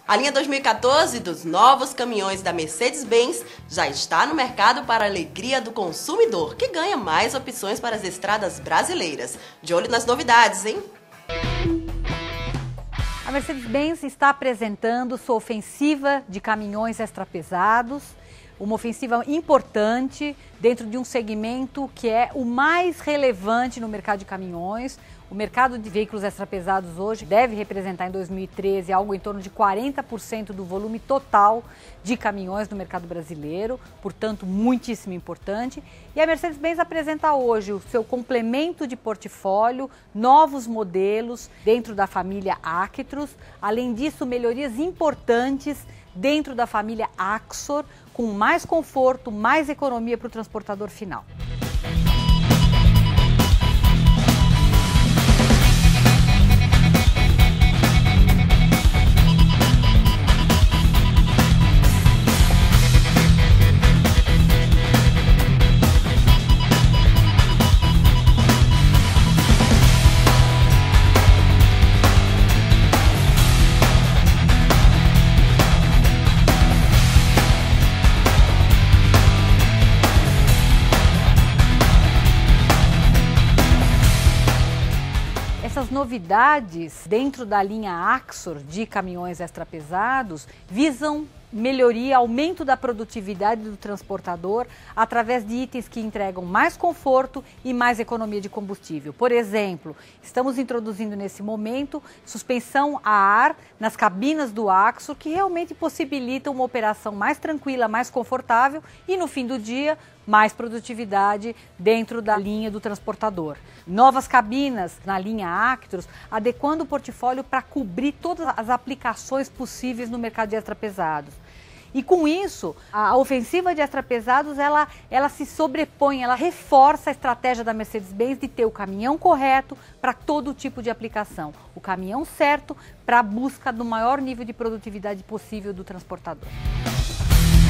A linha 2014 dos novos caminhões da Mercedes-Benz já está no mercado para a alegria do consumidor, que ganha mais opções para as estradas brasileiras. De olho nas novidades, hein? A Mercedes-Benz está apresentando sua ofensiva de caminhões extrapesados, uma ofensiva importante dentro de um segmento que é o mais relevante no mercado de caminhões. O mercado de veículos extrapesados hoje deve representar em 2013 algo em torno de 40% do volume total de caminhões no mercado brasileiro, portanto muitíssimo importante. E a Mercedes-Benz apresenta hoje o seu complemento de portfólio, novos modelos dentro da família Actros, além disso melhorias importantes dentro da família Axor, com mais conforto, mais economia para o transportador final. Essas novidades dentro da linha Axor de caminhões extrapesados visam melhoria, aumento da produtividade do transportador através de itens que entregam mais conforto e mais economia de combustível. Por exemplo, estamos introduzindo nesse momento suspensão a ar nas cabinas do Axor, que realmente possibilitam uma operação mais tranquila, mais confortável e no fim do dia mais produtividade dentro da linha do transportador. Novas cabinas na linha Actros, adequando o portfólio para cobrir todas as aplicações possíveis no mercado de extrapesados. E com isso, a ofensiva de extrapesados, ela se sobrepõe, ela reforça a estratégia da Mercedes-Benz de ter o caminhão correto para todo tipo de aplicação. O caminhão certo para a busca do maior nível de produtividade possível do transportador.